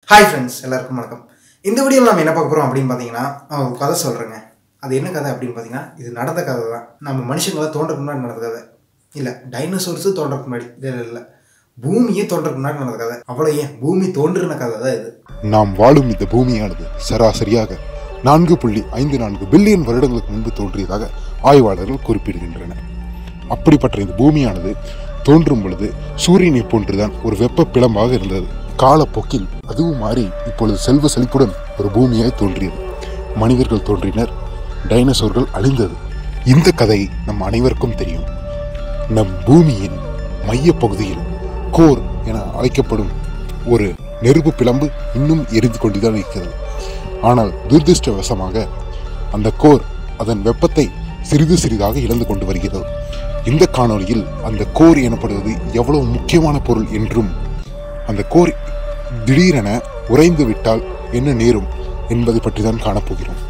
Hi friends, எல்லாருக்கும் வணக்கம். இந்த வீடியோல நாம என்ன பார்க்க போறோம் அப்படினு பாத்தீங்கன்னா, நான் ஒரு கதை சொல்றேங்க. அது என்ன கதை அப்படினு பாத்தீங்கன்னா, இது நடந்த கதை தான். நம்ம மனுஷங்கள தோன்றதுக்கு முன்னாடி நடந்த கதை. இல்ல, டைனோசர்ஸ் தோன்றதுக்கு முன்னாடி. இல்ல. பூமியே தோன்றதுக்கு முன்னாடி நடந்த கதை. அவ்வளவு ஏன் பூமி தோன்றின கதை தான் இது. நாம் வாழும் இந்த பூமியானது சராசரியாக 4.54 பில்லியன் வருடங்களுக்கு முன்பு தோன்றியதாக ஆய்வாளர்கள் குறிப்பிடுகின்றனர். அப்படிப்பட்ட இந்த பூமியானது தோன்றும் பொழுது சூரியனை போன்றுதான் ஒரு வெப்ப பிளம்பாக இருந்தது. காலப்போக்கில் அதுவும் மாறி இப்பொழுது செல்வ செழிப்புடன் ஒரு பூமியாய் தோன்றியது. மனிதர்கள் தோன்றினர், டைனோசர்கள் அழிந்தது. இந்த கதை நம் அனைவருக்கும் தெரியும். நம் பூமியின் மைய பகுதியில் கோர் என அழைக்கப்படும் ஒரு நெருப்பு பிளம்பு இன்னும் எரிந்து கொண்டுதான் இருக்கிறது. ஆனால் துரதிருஷ்டவசமாக அந்த கோர் அதன் வெப்பத்தை சிறிது சிறிதாக இழந்து கொண்டு வருகிறது. இந்த காணொலியில் அந்த கோர் எனப்படுவது எவ்வளவு முக்கியமான பொருள் என்றும், அந்த கோர் திடீரென உறைந்து விட்டால் என்ன நேரும் என்பதை பற்றி தான் காணப்போகிறோம்.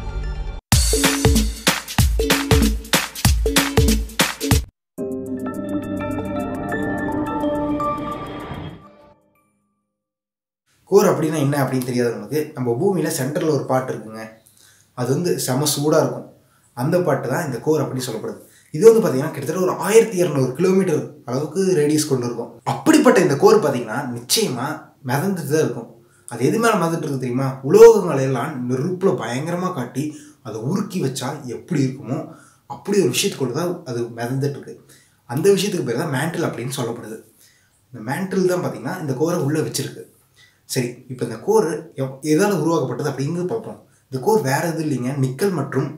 கோர் அப்படின்னா என்ன அப்படின்னு தெரியாதவங்களுக்கு, நம்ம பூமியில சென்டர்ல ஒரு பாட்டு இருக்குங்க. அது செம சூடா இருக்கும். அந்த பாட்டு தான் இந்த கோர் அப்படி சொல்லப்படுது. இது பார்த்தீங்கன்னா கிட்டத்தட்ட ஒரு 1200 கிலோமீட்டர் அளவுக்கு ரேடியஸ் கொண்டு இருக்கும். அப்படிப்பட்ட இந்த கோர் பார்த்தீங்கன்னா நிச்சயமா மிதந்துட்டு தான் இருக்கும். அது எது மேலே மிதந்துட்டு இருக்கு தெரியுமா? உலோகங்களை எல்லாம் நெருப்புல பயங்கரமாக காட்டி அதை உருக்கி வச்சா எப்படி இருக்குமோ அப்படி ஒரு விஷயத்துக்குள்ள தான் அது மிதந்துட்டு இருக்கு. அந்த விஷயத்துக்கு பேர் தான் மேண்டில் அப்படின்னு சொல்லப்படுது. இந்த மேண்டில் தான் பார்த்தீங்கன்னா இந்த கோரை உள்ளே வச்சிருக்கு. சரி, இப்போ இந்த கோர் எதால் உருவாக்கப்பட்டது அப்படிங்கிறது பார்ப்போம். இந்த கோர் வேற எதுவும் இல்லைங்க, நிக்கல் மற்றும்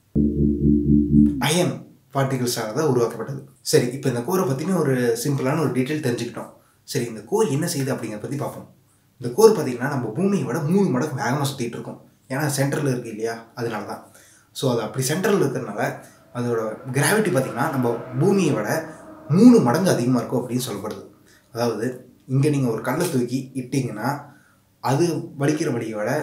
அயன் பார்ட்டிகிள்ஸாக தான் உருவாக்கப்பட்டது. சரி, இப்போ இந்த கோரை பற்றின ஒரு சிம்பிளான ஒரு டீட்டெயில் தெரிஞ்சுக்கிட்டோம். சரி, இந்த கோர் என்ன செய்யுது அப்படிங்கிறத பற்றி பார்ப்போம். இந்த கோர் பார்த்திங்கன்னா நம்ம பூமியை விட 3 மடங்கு வேகமாக சுற்றிட்டு இருக்கும். ஏன்னா சென்டரில் இருக்குது இல்லையா, அதனால தான். ஸோ அது அப்படி சென்டரில் இருக்கிறதுனால அதோட கிராவிட்டி பார்த்திங்கன்னா நம்ம பூமியை விட 3 மடங்கு அதிகமாக இருக்கும் அப்படின்னு சொல்லப்படுது. அதாவது இங்கே நீங்கள் ஒரு கல்லை தூக்கி இட்டிங்கன்னா அது வலிக்கிற வலியை விட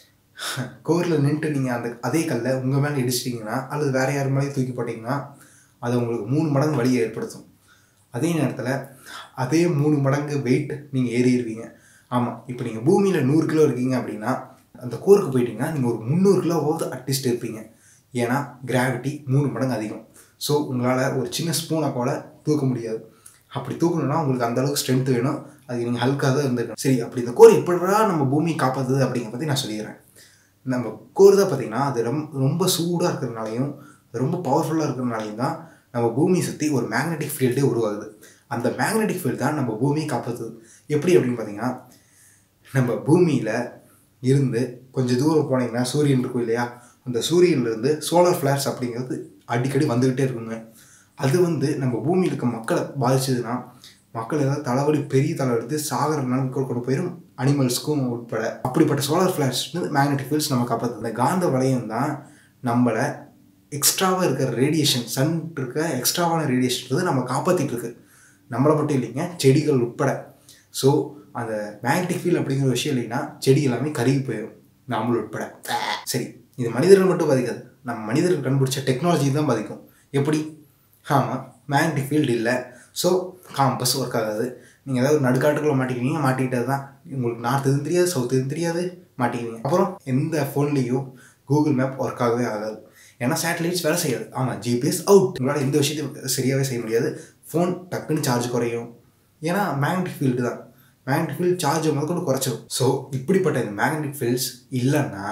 கோரில் நின்றுட்டு நீங்கள் அதே கல்லை உங்கள் மேலே இடிச்சிட்டிங்கன்னா அல்லது வேறு யார் மேலேயும் தூக்கி போட்டிங்கன்னா அது உங்களுக்கு 3 மடங்கு வலியை ஏற்படுத்தும். அதே நேரத்தில் அதே 3 மடங்கு வெயிட் நீங்கள் ஏறிடுவீங்க. ஆமாம், இப்போ நீங்கள் பூமியில் 100 கிலோ இருக்கீங்க அப்படின்னா அந்த கோருக்கு போயிட்டீங்கன்னா நீங்கள் ஒரு 300 கிலோவாவது அட்லீஸ்ட் இருப்பீங்க. ஏன்னா கிராவிட்டி 3 மடங்கு அதிகம். ஸோ உங்களால் ஒரு சின்ன ஸ்பூனை கூட தூக்க முடியாது. அப்படி தூக்கணும்னா உங்களுக்கு அந்தளவுக்கு ஸ்ட்ரென்த் வேணும். அதுக்கு நீங்கள் ஹல்காக தான் இருந்துக்கணும். சரி, அப்படி இந்த கோர் எப்படிடா நம்ம பூமியை காப்பாற்றுது அப்படிங்கிற பற்றி நான் சொல்லிடுறேன். நம்ம கோர் தான் பார்த்திங்கன்னா அது ரொம்ப சூடாக இருக்கிறதுனாலையும் ரொம்ப பவர்ஃபுல்லாக இருக்கிறதுனாலையும் தான் நம்ம பூமியை சுற்றி ஒரு மேக்னெட்டிக் ஃபீல்டே உருவாகுது. அந்த மேக்னெட்டிக் ஃபீல்டு தான் நம்ம பூமியை காப்பாற்றுது. எப்படி அப்படின்னு பார்த்திங்கன்னா, நம்ம பூமியில் இருந்து கொஞ்சம் தூரம் போனீங்கன்னா சூரியன் இருக்கும் இல்லையா, அந்த சூரியன்லேருந்து சோலார் ஃப்ளேர்ஸ் அப்படிங்கிறது அடிக்கடி வந்துக்கிட்டே இருக்குங்க. அது நம்ம பூமியில் இருக்க மக்களை பாதிச்சதுன்னா மக்கள் ஏதாவது தலைவலி பெரிய தலைவலி சாகர நிலைமைக்கு கொண்டு போயிடும், அனிமல்ஸ்க்கும் உட்பட. அப்படிப்பட்ட சோலார் ஃப்ளாஷ் மேக்னெட்டிக் ஃபீல்ட்ஸ் நம்ம காப்பாற்றுது. இந்த காந்த வளையம் தான் நம்மளை எக்ஸ்ட்ராவாக இருக்கிற ரேடியேஷன், சன் இருக்க எக்ஸ்ட்ராவான ரேடியேஷன் நம்ம காப்பாற்றிட்டு இருக்கு. நம்மளை மட்டும் இல்லைங்க, செடிகள் உட்பட. ஸோ அந்த மேக்னெட்டிக் ஃபீல்ட் அப்படிங்கிற விஷயம் இல்லைன்னா செடி எல்லாமே கருகி போயிடும், நாமளும் உட்பட. சரி, இது மனிதர்கள் மட்டும் பாதிக்காது, நம்ம மனிதர்கள் கண்டுபிடிச்ச டெக்னாலஜி தான் பாதிக்கும். எப்படி? ஆமாம், மேக்னெட்டிக் ஃபீல்டு இல்லை, ஸோ காம்பஸ் ஒர்க் ஆகாது. நீங்கள் ஏதாவது நடுக்காட்டுக்குள்ளே மாட்டிக்கிட்டீங்க, மாட்டிக்கிட்டது தான். உங்களுக்கு நார்த் எதுவும் தெரியாது, சவுத் எதுவும் தெரியாது, மாட்டிக்கிங்க. அப்புறம் எந்த ஃபோன்லேயும் கூகுள் மேப் ஒர்க் ஆகவே ஆகாது. ஏன்னா சேட்டலைட்ஸ் வேலை செய்யாது. ஆமாம், ஜிபிஎஸ் அவுட். உங்களால் எந்த விஷயத்தையும் சரியாகவே செய்ய முடியாது. ஃபோன் டக்குன்னு சார்ஜ் குறையும். ஏன்னா மேக்னெட்டிக் ஃபீல்டு தான். மேக்னெட்டிக் ஃபீல்டு சார்ஜ் முதற்கொண்டு குறைச்சிடும். ஸோ இப்படிப்பட்ட இந்த மேக்னெட்டிக் ஃபீல்ட்ஸ் இல்லைன்னா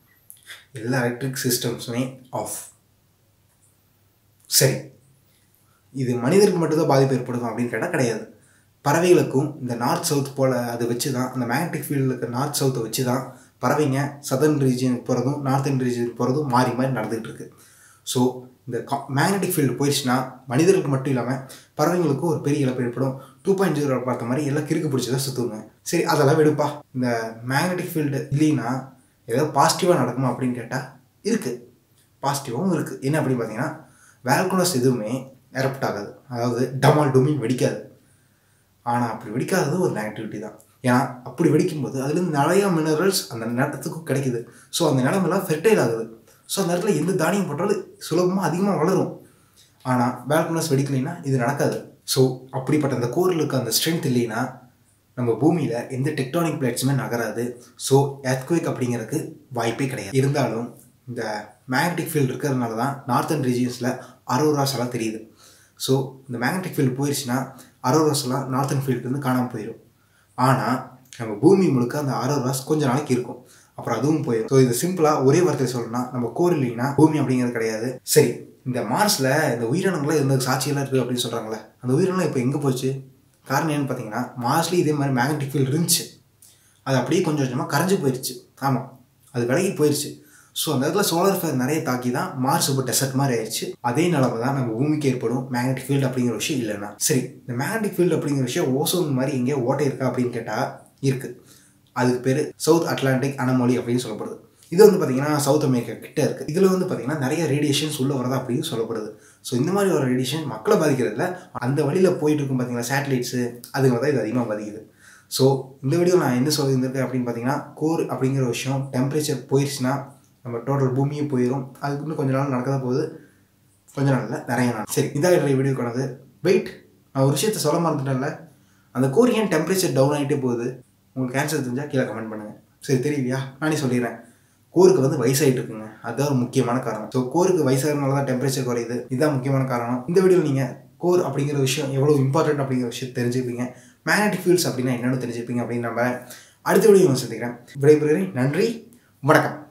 எல்லா எலக்ட்ரிக் சிஸ்டம்ஸுமே ஆஃப். சரி, இது மனிதருக்கு மட்டும்தான் பாதிப்பு ஏற்படுத்தும் அப்படின்னு கேட்டால் கிடையாது. பறவைகளுக்கும் இந்த நார்த் சவுத் போல் அதை வச்சு தான், அந்த மேக்னெட்டிக் ஃபீல்டில் இருக்க நார்த் சவுத்தை வச்சு தான் பறவைங்க சதர்ன் ரீஜனுக்கு போகிறதும் நார்த்தன் ரீஜனுக்கு போகிறதும் மாறி மாறி நடந்துகிட்டு இருக்கு. ஸோ இந்த மேக்னெட்டிக் ஃபீல்டு போயிடுச்சுன்னா மனிதர்களுக்கு மட்டும் இல்லாமல் பறவைங்களுக்கும் ஒரு பெரிய இழப்பு ஏற்படும். 2.0 பார்த்த மாதிரி எல்லாம் கிறுக்கு பிடிச்சதான் சுற்றுங்க. சரி, அதெல்லாம் வெடுப்பா. இந்த மேக்னெட்டிக் ஃபீல்டு இல்லைன்னா ஏதாவது பாசிட்டிவாக நடக்குமா அப்படின்னு கேட்டால் இருக்குது, பாசிட்டிவாகவும் இருக்குது. என்ன அப்படின்னு பார்த்தீங்கன்னா, வேல்கனோஸ் எதுவுமே எரப்ட் ஆகாது, அதாவது டமால் டொமின் வெடிக்காது. ஆனால் அப்படி வெடிக்காதது ஒரு நெகட்டிவிட்டி தான். ஏன்னா அப்படி வெடிக்கும்போது அதுலேருந்து நிறையா மினரல்ஸ் அந்த நிலத்துக்கும் கிடைக்குது. ஸோ அந்த நிலமெல்லாம் ஃபெர்டைல் ஆகுது. ஸோ அந்த இடத்துல எந்த தானியம் போட்டாலும் சுலபமாக அதிகமாக வளரும். ஆனால் வேல்கனோஸ் வெடிக்கலைன்னா இது நடக்காது. ஸோ அப்படிப்பட்ட அந்த கோரில் இருக்க அந்த ஸ்ட்ரென்த் இல்லைன்னா நம்ம பூமியில் எந்த டெக்டானிக் பிளேட்ஸுமே நகராது. ஸோ எர்த்குவேக் அப்படிங்கிறதுக்கு வாய்ப்பே கிடையாது. இருந்தாலும் இந்த மேக்னெட்டிக் ஃபீல்டு இருக்கிறதுனால தான் நார்த்தன் ரீஜியன்ஸில் அரோராஸ் எல்லாம் தெரியுது. ஸோ இந்த மேக்னெட்டிக் ஃபீல்டு போயிடுச்சுன்னா அரோராஸ் எல்லாம் நார்த்தன் ஃபீல்டுலேருந்து காணாமல் போயிடும். ஆனால் நம்ம பூமி முழுக்க அந்த அரோராஸ் கொஞ்ச நாளைக்கு இருக்கும், அப்புறம் அதுவும் போயிடும். ஸோ இது சிம்பிளாக ஒரே வார்த்தையை சொல்லணும்னா நம்ம கோர் இல்லைன்னா பூமி அப்படிங்கிறது கிடையாது. சரி, இந்த மார்ஸில் இந்த உயிரினங்களாம் இருந்தது சாட்சியெல்லாம் இருக்குது அப்படின்னு சொல்கிறாங்களே, அந்த உயிரினம் இப்போ எங்கே போச்சு? காரணம் என்னன்னு பார்த்தீங்கன்னா, மார்ஸ்லேயும் இதே மாதிரி மேக்னெட்டிக் ஃபீல்டு இருந்துச்சு, அது அப்படியே கொஞ்சம் கொஞ்சமாக கரைஞ்சி போயிடுச்சு. ஆமாம், அது விலகி போயிடுச்சு. ஸோ அந்த இடத்துல சோலார் ஃபேர் நிறைய தாக்கி தான் மார்ஸ் இப்போ டெசர்ட் மாதிரி ஆயிடுச்சு. அதே நிலமை தான் நம்ம பூமிக்கு ஏற்படும் மேக்னெட்டிக் ஃபீல்டு அப்படிங்கிற விஷயம் இல்லைன்னா. சரி, இந்த மேக்னெட்டிக் ஃபீல்டு அப்படிங்கிற விஷயம் ஓசோன் மாதிரி எங்கேயோ ஓட்டை இருக்கா அப்படின்னு கேட்டால் இருக்குது. அதுக்கு பேர் சவுத் அட்லாண்டிக் அனமோலி அப்படின்னு சொல்லப்படுது. இது வந்து பார்த்தீங்கன்னா சவுத் அமெரிக்கா கிட்ட இருக்குது. இதில் வந்து பார்த்தீங்கன்னா நிறைய ரேடியேஷன்ஸ் உள்ள வரதா அப்படின்னு சொல்லப்படுது. ஸோ இந்த மாதிரி ஒரு ரேடியேஷன் மக்களை பாதிக்கிறதுல அந்த வழியில் போயிட்டு இருக்கும் பார்த்தீங்கன்னா சேட்டலைட்ஸு, அதுங்க தான் இது அதிகமாக பாதிக்குது. ஸோ இந்த வீடியோ நான் என்ன சொல்லியிருந்திருக்கேன் அப்படின்னு பார்த்தீங்கன்னா, கோர் அப்படிங்கிற விஷயம் டெம்பரேச்சர் போயிடுச்சுன்னா நம்ம டோட்டல் பூமியே போயிடும். அதுக்கு இன்னும் கொஞ்ச நாள் நடக்க தான் போகுது, கொஞ்ச நாளில் நிறைய நாள். சரி, இதாக என்னுடைய வீடியோ கொண்டது. வெயிட், நான் ஒரு விஷயத்தை சொல்ல மறந்துட்டேன்ல, அந்த கோர் ஏன் டெம்பரேச்சர் டவுன் ஆகிட்டே போகுது? உங்களுக்கு ஆன்சர் தெரிஞ்சால் கீழே கமெண்ட் பண்ணுங்கள். சரி, தெரியலையா? நானே சொல்லிடுறேன். கோருக்கு வந்து வயசாகிட்டு இருக்குங்க, அதுதான் ஒரு முக்கியமான காரணம். ஸோ கோருக்கு வயசாகிறதுனால தான் டெம்பரேச்சர் குறையுது, இதுதான் முக்கியமான காரணம். இந்த வீடியோவில் நீங்கள் கோர் அப்படிங்கிற விஷயம் எவ்வளோ இம்பார்ட்டன்ட் அப்படிங்கிற விஷயம் தெரிஞ்சுப்பீங்க, மேக்னெட்டிக் ஃபீல்ட்ஸ் அப்படின்னா என்னென்னு தெரிஞ்சுப்பீங்க அப்படின்னு நம்ம அடுத்த வீடியோ சந்திக்கிறேன். விடைபெறுகிறேன். நன்றி, வணக்கம்.